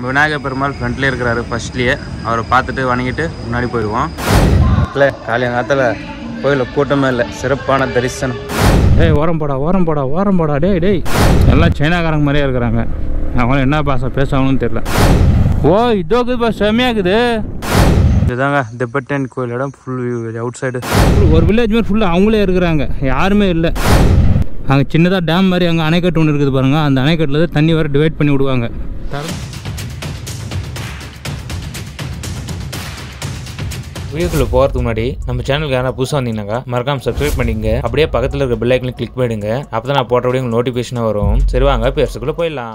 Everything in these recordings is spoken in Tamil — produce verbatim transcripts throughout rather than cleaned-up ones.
நம்ம விநாயகர் பெருமாள் ஃப்ரண்ட்லேயே இருக்கிறாரு ஃபர்ஸ்ட்லேயே. அவரை பார்த்துட்டு வணங்கிட்டு முன்னாடி போயிடுவோம். இல்லை காலையங்காலத்தில் கோயிலில் கூட்டமே இல்லை, சிறப்பான தரிசனம். ஏய் ஓரம் போடா ஓரம் போடா ஓரம் போடா டேய் டேய் எல்லாம் சைனாக்காரங்க மாதிரியே இருக்கிறாங்க. அவங்களும் என்ன பாஷை பேசுவாங்கன்னு தெரியல. ஓ இதோக்குதுப்பா செம்மையாக்குது. இதுதாங்க திபெட்டன் கோயில் இடம். Full view outside. ஒரு வில்லேஜ் மாதிரி ஃபுல்லாக அவங்களே இருக்கிறாங்க, யாருமே இல்லை. அங்கே சின்னதாக டேம் மாதிரி அங்கே அணைக்கட்டு ஒன்று இருக்குது பாருங்கள். அந்த அணைக்கட்டில் தான் தண்ணி வர டிவைட் பண்ணி விடுவாங்க. வீடியோக்குள்ளே போகிறதுக்கு முன்னாடி நம்ம சேனலுக்கு யாராவது புதுசாக வந்தீங்கன்னாக்கா மறக்காம சப்ஸ்கிரைப் பண்ணிங்க. அப்படியே பக்கத்தில் இருக்க பெல் ஐக்கனையும் கிளிக் பண்ணிடுங்க. அப்போ தான் நான் போட்ட வீடியோ உங்களுக்கு நோட்டிஃபிகேஷனாக வரும். சரி வாங்க பேசுறதுக்குள்ளே போயிடலாம்.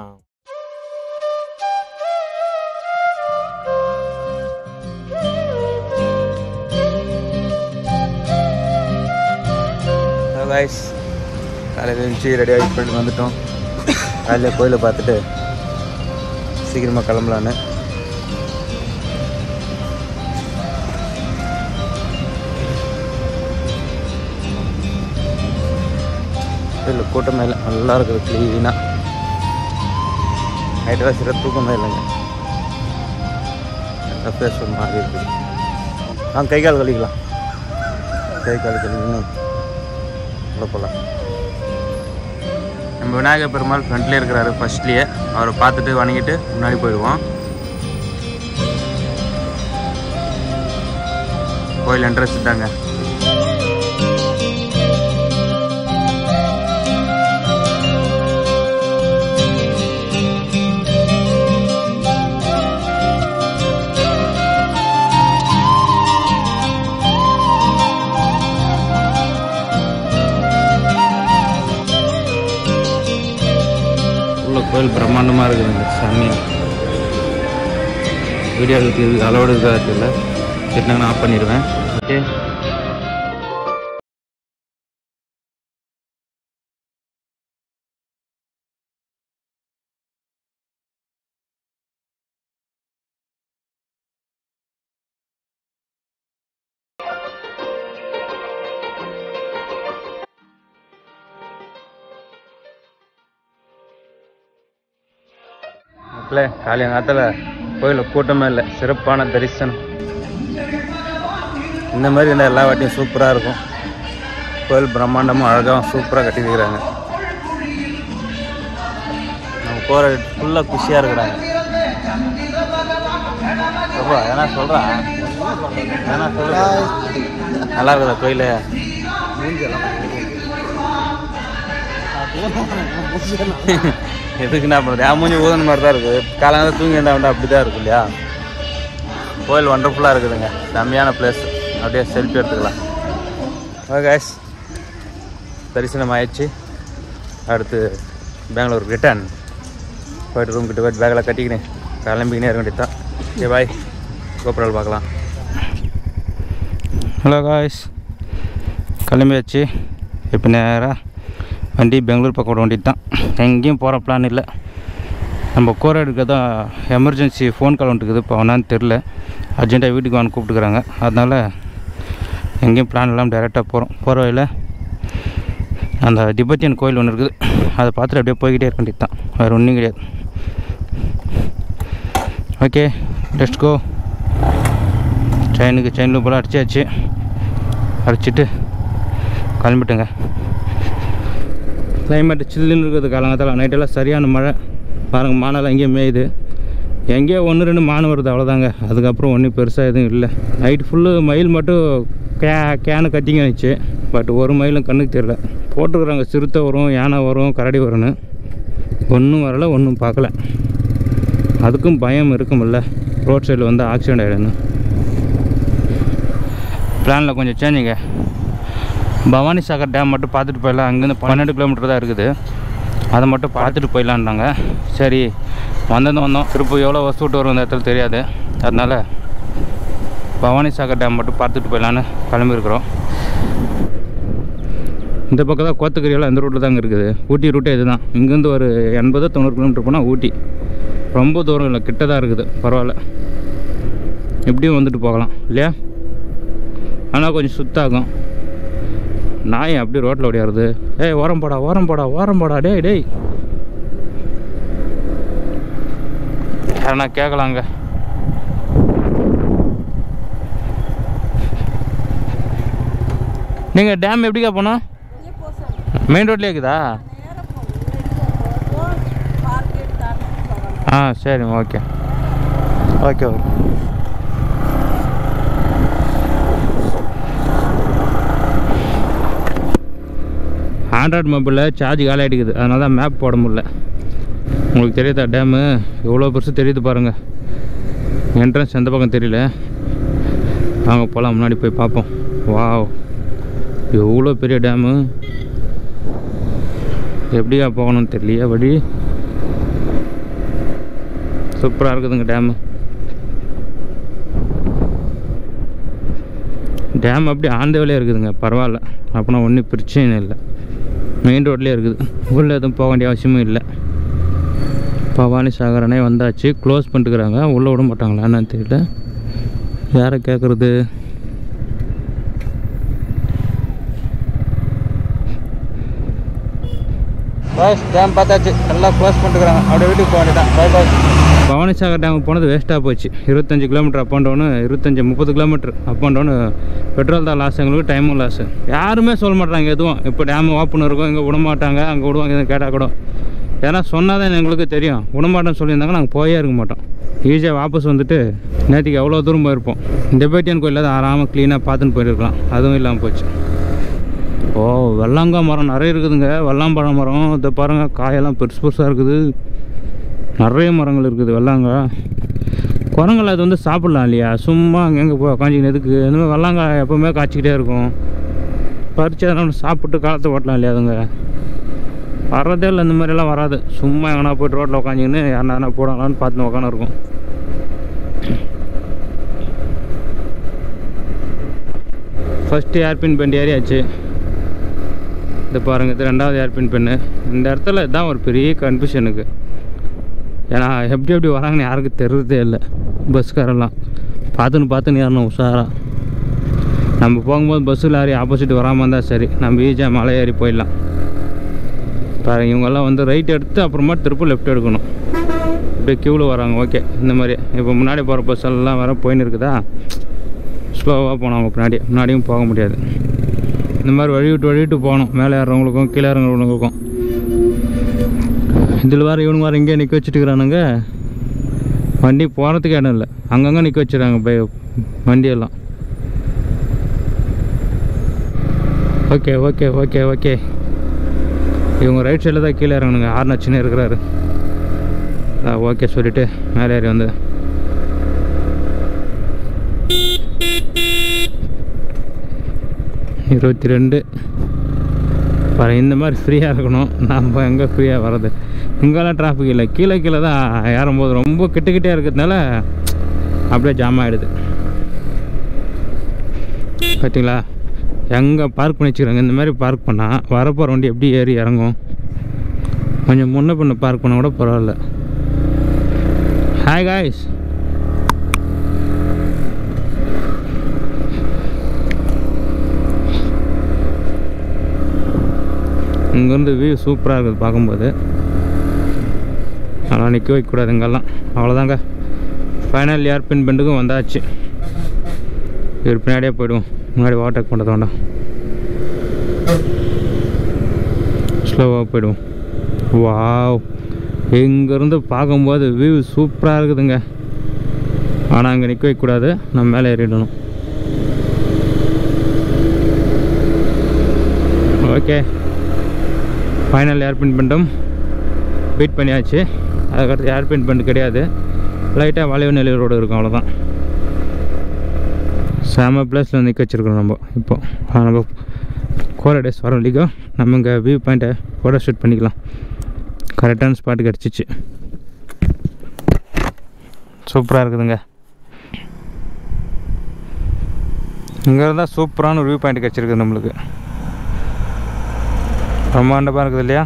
கைஸ் காலையில் எழுந்துச்சி ரெடியாகி போயிட்டு வந்துட்டோம். காலையில் கோயிலை பார்த்துட்டு சீக்கிரமாக கிளம்பலான்னு. இல்லை கூட்டமே இல்லை, நல்லா இருக்குது க்ளீனாக. நைட்டெல்லாம் சிற தூக்கமே இல்லைங்க, நல்லா பேச ஒரு மாதிரி இருக்குது. நாங்கள் கை கால் கழிக்கலாம், கை கால் கழிக்கணும் உள்ள போகலாம். நம்ம விநாயகர் பெருமாள் ஃப்ரண்ட்லேயே இருக்கிறாரு ஃபர்ஸ்ட்லேயே. அவரை பார்த்துட்டு வணங்கிட்டு முன்னாடி போயிடுவோம். கோயில் என்ட்ரன்ஸ் தாங்க. கோயில் பிரம்மாண்டமாக இருக்குதுங்க, செம்மையாக. வீடியோ இருக்குது அளவோடு இருக்கிறது இல்லை, திட்டினாங்கன்னா ஆஃப் பண்ணிடுவேன். ஓகே இல்லை காலையங்காலத்தில் கோயிலில் கூட்டமே இல்லை, சிறப்பான தரிசனம். இந்த மாதிரி இருந்தால் எல்லா வாட்டியும் சூப்பராக இருக்கும். கோயில் பிரம்மாண்டமும் அழகாகவும் சூப்பராக கட்டியிருக்கிறாங்க. நம்ம போகிற ஃபுல்லாக குஷியாக இருக்கிறாங்க. சொல்கிறா ஏன்னா சொல்கிறான் ஏன்னா சொல்கிறா நல்லா இருக்குதா கோயில்? எதுக்கு என்ன பண்ணுறது, என் மூஞ்சி ஊதன மாதிரி தான் இருக்குது. காலங்காலம் தூங்கி இருந்தால் வந்து அப்படி தான் இருக்கும் இல்லையா? கோயில் ஒண்டர்ஃபுல்லாக இருக்குதுங்க, செம்மையான பிளேஸ். அப்படியே செல்ஃபி எடுத்துக்கலாம். ஓகே கைஸ், தரிசனம் ஆயிடுச்சு. அடுத்து பெங்களூர் ரிட்டர்ன் போய்ட்டு ரூம் கிட்ட போய்ட்டு பேக்கெல்லாம் கட்டிக்கினேன் கிளம்பிக்கினே இருக்க வேண்டியது தான். ஓகே பாய், கோபுரால் பார்க்கலாம். ஹலோ காய்ஸ், கிளம்பியாச்சு. இப்போ நேராக வண்டி பெங்களூர் பக்கம் விட வேண்டியது தான். எங்கேயும் போகிற பிளான் இல்லை. நம்ம கோராடுக்கு தான் எமர்ஜென்சி ஃபோன் கால் வந்துருக்குது. இப்போ அவனான்னு தெரில, அர்ஜென்ட்டாக வீட்டுக்கு வாங்க கூப்பிட்டுக்கிறாங்க. அதனால் எங்கேயும் பிளான் இல்லாமல் டைரெக்டாக போகிறோம். போகிற வழியில் அந்த திபெத்தியன் கோயில் ஒன்று இருக்குது, அதை பார்த்துட்டு அப்படியே போய்கிட்டே இருக்க வேண்டியது தான், வேறு ஒன்றும் கிடையாது. Okay let's go. ட்ரெயினுக்கு ட்ரெயினில் போல் அடிச்சாச்சு, அடிச்சுட்டு கிளம்பிட்டுங்க. கிளைமேட்டு சில்லுன்னு இருக்குது காலங்காலத்தில். நைட்டெல்லாம் சரியான மழை பாருங்கள். மானெல்லாம் எங்கேயும் மேயுது, எங்கேயோ ஒன்று ரெண்டு மானம் வருது, அவ்வளோதாங்க. அதுக்கப்புறம் ஒன்றும் பெருசாக எதுவும் இல்லை. நைட்டு ஃபுல்லு மயில் மட்டும் கே கேனு கட்டிங்க வச்சு, பட் ஒரு மயிலும் கண்ணுக்கு தெரியல. போட்டுக்கிறாங்க சிறுத்தை வரும், யானை வரும், கரடி வரும்னு. ஒன்றும் வரலை, ஒன்றும் பார்க்கல. அதுக்கும் பயம் இருக்குமில்ல, ரோட் சைடில் வந்து ஆக்சிடெண்ட் ஆகிடுன்னு. பிளானில் கொஞ்சம் சேஞ்சுங்க. பவானி சாகர் டேம் மட்டும் பார்த்துட்டு போயிடலாம். அங்கேருந்து பன்னெண்டு கிலோமீட்டர் தான் இருக்குது, அதை மட்டும் பார்த்துட்டு போயிடலான்றாங்க. சரி வந்தது வந்தோம், திருப்பி எவ்வளோ வசூட்டு விட்டு வரும் இந்த இடத்துல தெரியாது. அதனால் பவானி சாகர் டேம் மட்டும் பார்த்துட்டு போயிடலான்னு கிளம்பியிருக்கிறோம். இந்த பக்கம் தான் கோத்தகிரியெல்லாம் இந்த ரூட்டில் தாங்க இருக்குது. ஊட்டி ரூட்டே இது தான். இங்கேருந்து ஒரு எண்பது தொண்ணூறு கிலோமீட்டர் போனால் ஊட்டி. ரொம்ப தூரம் இல்லை, கிட்ட தான் இருக்குது. பரவாயில்ல, எப்படியும் வந்துட்டு போகலாம் இல்லையா? ஆனால் கொஞ்சம் சுத்தாகும். நாய் அப்படி ரோட்டில் ஓடியாருது. ஏய் ஓரம் போடா ஓரம் போடா ஓரம் போடா டேய் டேய் யாரா கேட்கலாங்க. நீங்கள் டேம் எப்படிக்கா போனோம்? மெயின் ரோட்லேயே இருக்குதா? ஆ சரி, ஓகே ஓகே ஓகே. ஆண்ட்ராய்டு மொபைலில் சார்ஜ் காலி ஆகிடுக்குது, அதனால தான் மேப் போட முடியல. உங்களுக்கு தெரியுதா டேமு எவ்வளோ பெருசு தெரியுது பாருங்கள். என்ட்ரன்ஸ் எந்த பக்கம் தெரியல. வாங்க போகலாம், முன்னாடி போய் பார்ப்போம். வாவ், எவ்வளோ பெரிய டேமு. எப்படியா போகணும்னு தெரியலையா வழி. சூப்பராக இருக்குதுங்க டேமு. டேம் அப்படி ஆந்தவிலே இருக்குதுங்க, பரவாயில்ல. அப்படின்னா ஒன்றும் பிரச்சனை இல்லை. மெயின் ரோட்லேயே இருக்குது, உள்ளே எதுவும் போக வேண்டிய அவசியமும் இல்லை. பவானி சாகர் அணை வந்தாச்சு. க்ளோஸ் பண்ணிட்டுக்கிறாங்க, உள்ளே விட மாட்டாங்களா என்னன்னு தெரியல. யாரை கேட்குறது? பாய்ஸ் டேம் பார்த்தாச்சு, நல்லா க்ளோஸ் பண்ணிட்டுக்கிறாங்க. அப்படியே வீட்டுக்கு போக வேண்டியதான். பாய் பாய். பவானி சாகர் டேமுக்கு போனது வேஸ்ட்டாக போச்சு. இருபத்தஞ்சி கிலோமீட்டர் அப் அண்ட் டவுனு, இருபத்தஞ்சி முப்பது kilometre up and down. Petrol தான் லாஸ், எங்களுக்கு டைமும் லாஸு. யாருமே சொல்ல மாட்டாங்க எதுவும். இப்போ டேம் ஓப்பன் இருக்கும், இங்கே விட மாட்டாங்க, அங்கே விடுவாங்க, எதுவும் கேட்டால் கூட. ஏன்னா சொன்னால் தான் எங்களுக்கு தெரியும். விடமாட்டோன்னு சொல்லியிருந்தாங்க, நாங்கள் போயே இருக்க மாட்டோம். ஈஸியாக வாபஸ் வந்துட்டு நேற்றுக்கு எவ்வளோ தூரம் போயிருப்போம். திபெத்தியன் கோயிலில் தான் ஆறாமல் க்ளீனாக பார்த்துன்னு போயிருக்கலாம், அதுவும் இல்லாமல் போச்சு. ஓ, வெள்ளாங்காய் மரம் நிறைய இருக்குதுங்க. வெள்ளாம்பழம் மரம் இதை பாருங்கள், காயெல்லாம் பெருசு பெருசாக இருக்குது. நிறைய மரங்கள் இருக்குது வெள்ளாங்காய். குரங்களை அது வந்து சாப்பிட்லாம் இல்லையா, சும்மா அங்கே எங்கே போ காய்ச்சிக்கின்னு எதுக்கு? இந்த மாதிரி வெள்ளாங்காய் எப்போவுமே காய்ச்சிக்கிட்டே இருக்கும். பறித்து அதனால் சாப்பிட்டு காலத்தை ஓட்டலாம் இல்லையா? அதுங்க வர்றதே இல்லை, இந்த மாதிரிலாம் வராது. சும்மா எங்கன்னா போய்ட்டு ரோட்டில் உட்காந்துக்கின்னு யாருனா போடாங்களான்னு பார்த்துன்னு உட்காந்து இருக்கும். ஃபஸ்ட்டு ஏர்பின் பெண்ட் ஏறியாச்சு. இது பாருங்கள், இது ரெண்டாவது ஏர்பின் பெண்ணு. இந்த இடத்துல இதுதான் ஒரு பெரிய கன்ஃபியூஷனுக்கு. ஏன்னா எப்படி எப்படி வராங்கன்னு யாருக்கும் தெரிறதே இல்லை. பஸ்காரெல்லாம் பார்த்துன்னு பார்த்துன்னு ஏறணும் உஷாராக. நம்ம போகும்போது பஸ்ஸில் லாரி ஆப்போசிட் வராமல் இருந்தால் சரி, நம்ம ஈஸியாக மலை ஏறி போயிடலாம். பாருங்கள், இவங்கெல்லாம் வந்து ரைட் எடுத்து அப்புறமா திருப்பி லெஃப்ட் எடுக்கணும். இப்படியே க்யூவில் வராங்க. ஓகே, இந்த மாதிரி இப்போ முன்னாடி போகிற பஸ் எல்லாம் வர போயின்னு இருக்குதா, ஸ்லோவாக போனோம். அவங்க பின்னாடி முன்னாடியும் போக முடியாது. இந்த மாதிரி வழி விட்டு வழி விட்டு போகணும், மேலே ஏறவங்களுக்கும் கீழே இறங்குறவங்களுக்கும். இதில் வேறு இவனுங்க வேறு இங்கே நிற்க வச்சுட்டுக்கிறானுங்க. வண்டி போகிறதுக்கு இடம் இல்லை, அங்கங்கே நிற்க வச்சுருக்காங்க பை வண்டியெல்லாம். Okay okay okay okay. இவங்க ரைட் சைடில் தான் கீழே இறங்கணுங்க. ஆர்னச்சின்னு இருக்கிறாரு. ஓகே சொல்லிவிட்டு மேலே ஏறி வந்து இருபத்தி ரெண்டு பாரு. இந்த மாதிரி ஃப்ரீயாக இருக்கணும், நம்ம எங்கே ஃப்ரீயாக வர்றது? இங்கெல்லாம் டிராஃபிக் இல்லை, கீழே கீழே தான் ஏறும்போது ரொம்ப கிட்டக்கிட்டே இருக்கிறதுனால அப்படியே ஜாம் ஆகிடுது. பார்த்தீங்களா, எங்கே பார்க் பண்ணி வச்சுக்கிறாங்க. இந்த மாதிரி பார்க் பண்ணால் வரப்போகிற வண்டி எப்படி ஏறி இறங்கும்? கொஞ்சம் முன்ன பின்ன பார்க் பண்ணால் கூட பரவாயில்ல. Hi guys. இங்கேருந்து வியூ சூப்பராக இருக்குது பார்க்கும்போது. ஆனால் நிற்க வைக்கக்கூடாது இங்கெல்லாம். அவ்வளோதாங்க, ஃபைனல் ஏர்பின் பெண்டுக்கும் வந்தாச்சு. இது பின்னாடியே போய்டுவோம், முன்னாடி ஓவர்டேக் பண்ணுறது வேண்டாம், ஸ்லோவாக போய்டுவோம். வாவ், இங்கேருந்து பார்க்கும்போது வியூ சூப்பராக இருக்குதுங்க. ஆனால் அங்கே நிற்க வைக்கக்கூடாது, நம்ம மேலே ஏறிடணும். ஓகே, ஃபைனல் ஏர்பின் பெண்டும் பீட் பண்ணியாச்சு. அதுக்கடுத்து ஏர்பின் பெண்டு கிடையாது, லைட்டாக வளைவு நிலை ரோடு இருக்கும், அவ்வளோதான். செம பிளேஸில் நிற்க வச்சுருக்கோம் நம்ம. இப்போது நம்ம கோரா டேஸ் வர வரைக்கும் நம்ம இங்கே வியூ பாயிண்ட்டை ஃபோட்டோ ஷூட் பண்ணிக்கலாம். கரெக்டான ஸ்பாட்டு கிடச்சிச்சு, சூப்பராக இருக்குதுங்க. இங்கே இருந்தால் சூப்பரான ஒரு வியூ பாயிண்ட் கிடச்சிருக்குது நம்மளுக்கு. பிரம்மாண்டமாக இருக்குது இல்லையா?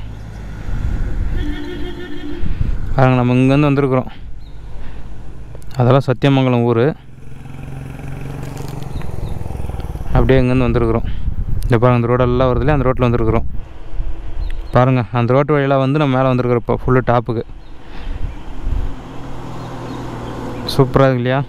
பாருங்க, நம்ம இங்கேருந்து வந்திருக்குறோம். அதெல்லாம் சத்தியமங்கலம் ஊர். அப்படியே இங்கேருந்து வந்திருக்குறோம். இந்த பாருங்கள், அந்த ரோடெல்லாம் வருது இல்லையா, அந்த ரோட்டில் வந்திருக்குறோம். பாருங்கள், அந்த ரோட்டு வழியெல்லாம் வந்து நம்ம மேலே வந்திருக்கிறோம் இப்போ ஃபுல்லு டாப்புக்கு. சூப்பராக இருக்கு இல்லையா?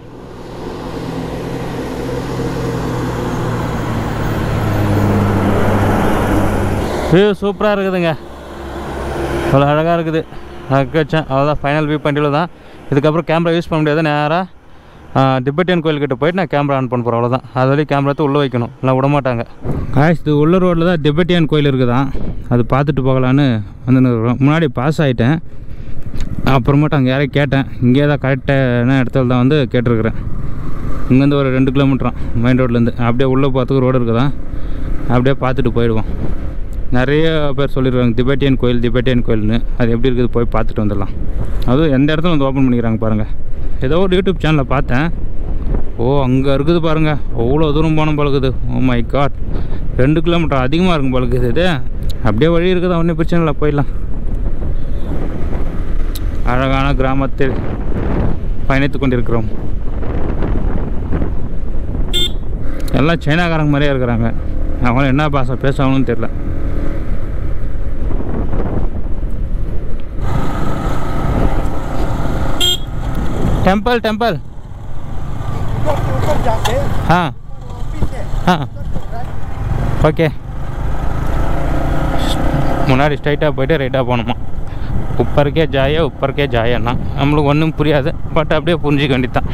வியூ சூப்பராக இருக்குதுங்க. அவ்வளோ அழகாக இருக்குது. நான் வச்சேன் அவ்வளோதான். ஃபைனல் வியூ பண்ணிட்டு தான். இதுக்கப்புறம் கேமரா யூஸ் பண்ண முடியாது. நேராக திபெட்டியன் கோயில்கிட்ட போயிட்டு நான் கேமரா ஆன் பண்ண போகிறேன். அவ்வளோதான். அது வரைக்கும் கேமரா எடுத்து உள்ளே வைக்கணும், இல்லை விட மாட்டாங்க. காய்ஸ் இது உள்ள ரோட்டில் தான் திபெட்டியன் கோயில் இருக்குதான். அது பார்த்துட்டு போகலான்னு வந்து முன்னாடி பாஸ் ஆகிட்டேன். அப்புறமேட்டு அங்கே யாரையும் கேட்டேன். இங்கே தான் கரெக்டான இடத்துல தான் வந்து கேட்டிருக்கிறேன். இங்கேருந்து ஒரு ரெண்டு கிலோமீட்டரான் மெயின் ரோட்லேருந்து. அப்படியே உள்ளே பார்த்துக்கு ரோடு இருக்குதான். அப்படியே பார்த்துட்டு போயிடுவோம். நிறைய பேர் சொல்லியிருக்காங்க திபெட்டியன் கோயில் திபெட்டியன் கோயில்னு. அது எப்படி இருக்குது போய் பார்த்துட்டு வந்துடலாம். அதுவும் எந்த இடத்துல வந்து ஓப்பன் பண்ணிக்கிறாங்க பாருங்கள். ஏதோ ஒரு யூடியூப் சேனலில் பார்த்தேன். ஓ அங்கே இருக்குது பாருங்கள். அவ்வளோ தூரம் போன பழகுது. ஓ மை காட், ரெண்டு கிலோமீட்டர் அதிகமாக இருக்கும் பழகுது. இது அப்படியே வழி இருக்குதா, ஒன்றும் பிரச்சனை இல்லை, போயிடலாம். அழகான கிராமத்தில் பயணித்து கொண்டிருக்கிறோம். எல்லாம் சைனாக்காரங்க மாதிரியே இருக்கிறாங்க. அவங்களும் என்ன பாஷை பேசுவாங்கன்னு தெரியல. टेंपल टेंपल हाँ हाँ ஓகே. முன்னாடி ஸ்ட்ரைட்டாக போய்ட்டு ரைட்டாக போகணுமா. உப்பருக்கே ஜாயா உப்பருக்கே ஜாயன்னா நம்மளுக்கு ஒன்றும் புரியாது. பட் அப்படியே புரிஞ்சிக்க வேண்டியதான்.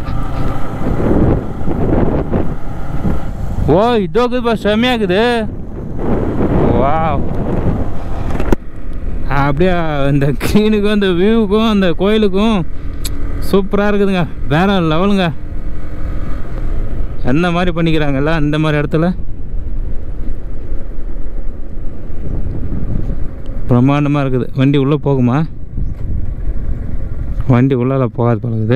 ஓ இதோக்குதுப்பா, செம்மையாக்குது. வா அப்படியே அந்த க்ரீனுக்கும் அந்த வியூவுக்கும் அந்த கோயிலுக்கும் சூப்பராக இருக்குதுங்க. வேற லெவலுங்க. என்ன மாதிரி பண்ணிக்கிறாங்கல்ல அந்த மாதிரி இடத்துல. பிரம்மாண்டமாக இருக்குது. வண்டி உள்ளே போகுமா? வண்டி உள்ளால போகாது பழகுது.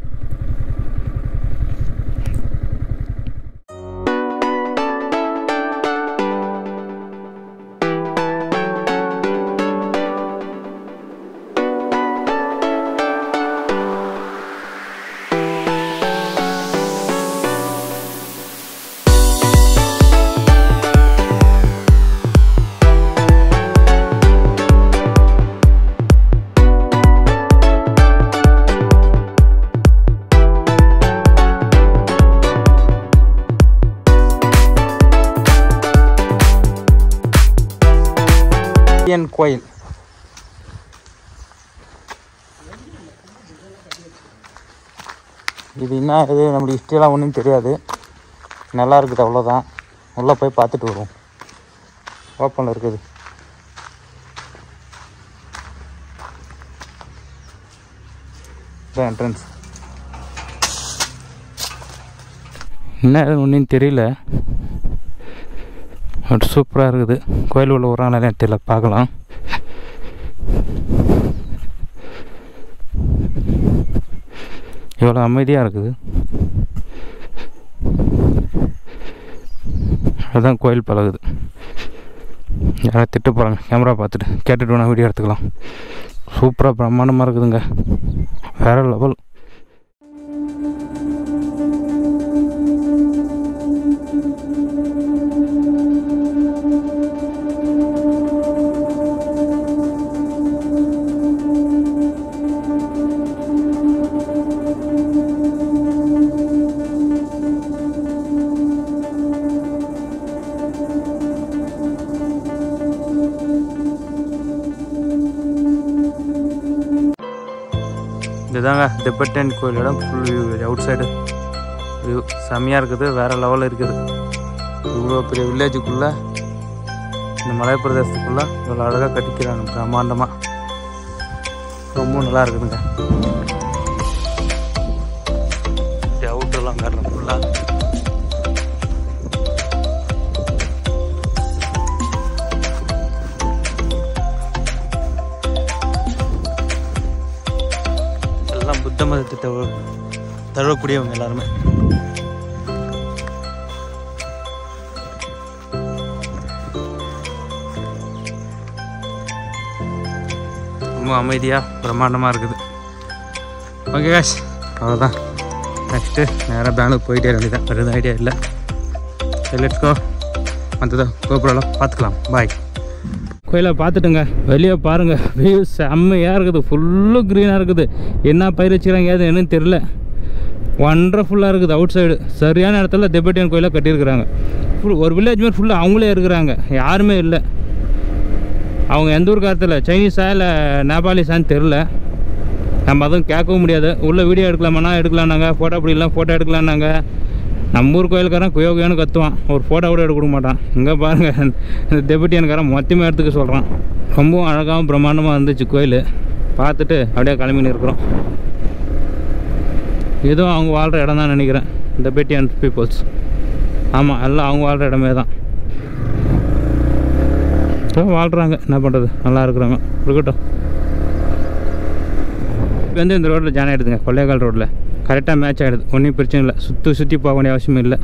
கோயில் இது என்ன இது நம்மளுக்கு ஹிஸ்ட்ரியெல்லாம் ஒன்றும் தெரியாது. நல்லா இருக்குது அவ்வளோதான். உள்ளே போய் பார்த்துட்டு வருவோம். ஓப்பனில் இருக்குது. இதான் என்ட்ரன்ஸ். என்ன ஒன்றும் தெரியல. பட் சூப்பராக இருக்குது. கோயில் உள்ள ஒரு நாள் தெரியல, பார்க்கலாம். எவ்வளோ அமைதியாக இருக்குது. அதுதான் கோயில் பழகுது. யாராவது திட்டு போகிறாங்க. கேமரா பார்த்துட்டு கேட்டுட்டு வேணால் வீடியோ எடுத்துக்கலாம். சூப்பராக பிரம்மாண்டமாக இருக்குதுங்க. வேறு லெவல். இதுதாங்க திபெட்டியன் கோயிலோட full view. Outside view செம்மையாக இருக்குது. வேறு லெவலில் இருக்குது. இவ்வளோ பெரிய வில்லேஜுக்குள்ளே இந்த மலை பிரதேசத்துக்குள்ளே இவ்வளோ அழகாக கட்டிக்கிறாங்க பிரம்மாண்டமாக. ரொம்ப நல்லா இருக்குதுங்க. அவுட்டெல்லாம் காரணம் ஃபுல்லாக புத்த மதத்தை தவ தழுவக்கூடியவங்க எல்லாருமே. ரொம்ப அமைதியாக பிரம்மாண்டமாக இருக்குது. ஓகே காஷ், அவ்வளோதான். நெக்ஸ்ட்டு நேராக பெங்களூர் போயிட்டே வேண்டியதான். வேறு ஐடியா இல்லை. Let's go. மற்றதோ கோபுரம் பார்த்துக்கலாம். பாய். கோயிலை பார்த்துட்டுங்க. வெளியே பாருங்கள். வியூ செம்மையாக இருக்குது. ஃபுல்லு க்ரீனாக இருக்குது. என்ன பயிர் வச்சுக்கிறாங்க ஏது என்னன்னு தெரில. ஒண்டர்ஃபுல்லாக இருக்குது. அவுட் சைடு சரியான இடத்துல திபெத்தியன் கோயிலாக கட்டியிருக்கிறாங்க. ஃபுல் ஒரு வில்லேஜ் மாதிரி ஃபுல்லாக அவங்களே இருக்கிறாங்க, யாருமே இல்லை. அவங்க எந்த ஊர் காலத்தில் சைனீஸா இல்லை நேபாளிஸான்னு தெரில. நம்ம அதுவும் கேட்கவும் முடியாது. உள்ளே வீடியோ எடுக்கலாமாண்ணா எடுக்கலான்னாங்க, ஃபோட்டோ பிடிக்கலாம் ஃபோட்டோ எடுக்கலான்னாங்க. நம்ம ஊர் கோயிலுக்காரன் குயோகியோன்னு கத்துவான், ஒரு ஃபோட்டோ கூட எடுக்க கொடுக்க மாட்டான். இங்கே பாருங்கள், இந்த திபெத்தியன்காரன் மொத்தமாக எடுத்துக்க சொல்கிறான். ரொம்பவும் அழகாகவும் பிரம்மாண்டமாக இருந்துச்சு கோயில். பார்த்துட்டு அப்படியே கிளம்பின்னு இருக்கிறோம். இதுவும் அவங்க வாழ்கிற இடம் தான் நினைக்கிறேன், திபெத்தியன் பீப்புள்ஸ். ஆமாம், எல்லாம் அவங்க வாழ்கிற இடமே தான். வாழ்கிறாங்க, என்ன பண்ணுறது, நல்லா இருக்கிறாங்க, இருக்கட்டும். இப்போ வந்து இந்த ரோட்டில் ஜாயின் ஆகிடுதுங்க, கொள்ளைக்கால் ரோட்டில் கரெக்டாக மேட்ச் ஆகிடுது. ஒன்றும் பிரச்சனை இல்லை, சுற்றி சுற்றி போக வேண்டிய அவசியம் இல்லை.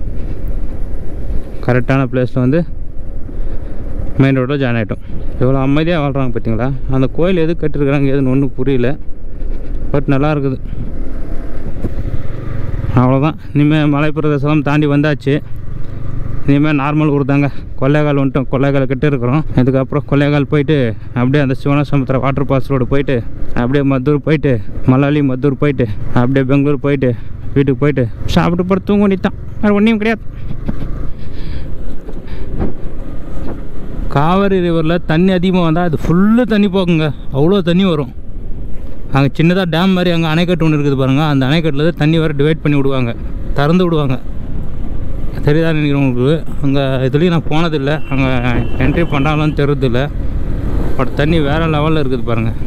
கரெக்டான பிளேஸில் வந்து மெயின் ரோட்டில் ஜாயின் ஆகிட்டோம். எவ்வளோ அமைதியாக வாழ்கிறாங்க பார்த்தீங்களா. அந்த கோயில் எது கட்டிருக்கிறாங்க எதுன்னு ஒன்றும் புரியல, பட் நல்லா இருக்குது. அவ்வளோதான். இனிமேல் மலை பிரதேசம் தாண்டி வந்தாச்சு. இனிமேல் நார்மல் ஊர் தாங்க. கொள்ளைக்கால் வந்துட்டோம், கொள்ளைக்கால் கிட்டே இருக்கிறோம். இதுக்கப்புறம் கொள்ளைக்கால் போயிட்டு அப்படியே அந்த சிவனசமுத்திரம் வாட்டர் பாஸ் ரோடு போயிட்டு அப்படியே மத்தூர் போயிட்டு மலாலி மத்தூர் போயிட்டு அப்படியே பெங்களூர் போயிட்டு வீட்டுக்கு போயிட்டு சாப்பிட்டு போட்டு தூங்க வேண்டியதான், வேறு ஒன்றும் கிடையாது. காவேரி ரிவரில் தண்ணி அதிகமாக வந்தால் அது ஃபுல்லு தண்ணி போக்குங்க, அவ்வளோ தண்ணி வரும். அங்கே சின்னதாக டேம் மாதிரி அங்கே அணைக்கட்டு ஒன்று இருக்குது பாருங்கள். அந்த அணைக்கட்டில் தண்ணி வேறு டிவைட் பண்ணி விடுவாங்க, திறந்து விடுவாங்க. தெரியுதா நினைக்கிறவங்களுக்கு. அங்கே இதுலேயும் நான் போனதில்லை, அங்கே என்ட்ரி பண்ணாலும் தெரியுதில்லை. பட் தண்ணி வேறு லெவலில் இருக்குது பாருங்கள்.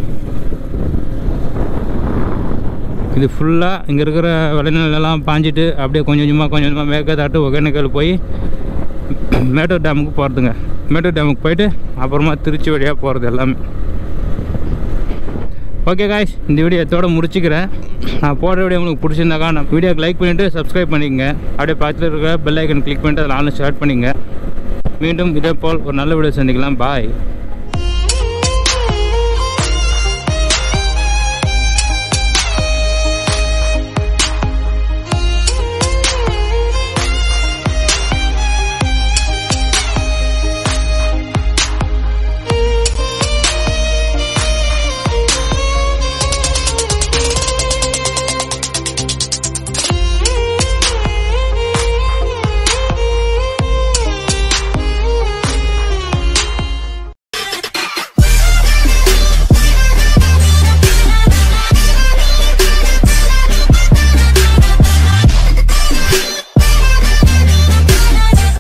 இது ஃபுல்லாக இங்கே இருக்கிற விளைநிலெல்லாம் பாஞ்சிட்டு அப்படியே கொஞ்சம் கொஞ்சமாக கொஞ்சம் கொஞ்சமாக மேற்கத்தாட்டு ஒகேனக்கல் போய் மேட்டூர் டேமுக்கு போகிறதுங்க. மேட்டூர் டேமுக்கு போயிட்டு அப்புறமா திருச்சி வழியாக போகிறது எல்லாமே. ஓகே காய்ஸ், இந்த வீடியோ எத்தோட முடிச்சுக்கிறேன். நான் போடுற வீடியோ உங்களுக்கு பிடிச்சிருந்தாக்கா நான் வீடியோக்கு லைக் பண்ணிவிட்டு சப்ஸ்கிரைப் பண்ணிக்கங்க. அப்படியே பார்த்துட்டு இருக்கிற பெல் ஐக்கன் கிளிக் பண்ணிட்டு அதில் ஆன்லைன் ஸ்டார்ட் பண்ணிங்க. மீண்டும் இதே போல் ஒரு நல்ல வீடியோ சந்திக்கலாம். பாய்.